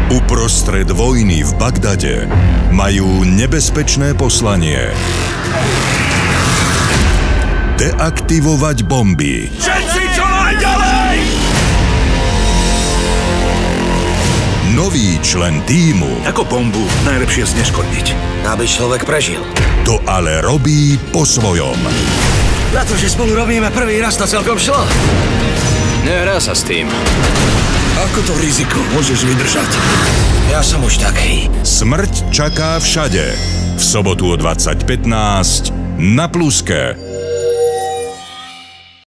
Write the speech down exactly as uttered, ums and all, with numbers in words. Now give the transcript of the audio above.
Uprostred vojny v Bagdade majú nebezpečné poslanie. Deaktivovať bomby. Všetci čo najďalej! Nový člen tímu. Ako bombu najlepšie zneškodniť. Aby človek prežil. To ale robí po svojom. Na to, že spolu robíme prvý raz, to celkom šlo. Nehrá sa s tým. Ako to riziko môžeš vydržať? Ja som už taký. Smrť čaká všade. V sobotu o dvadsať pätnásť na Pluske.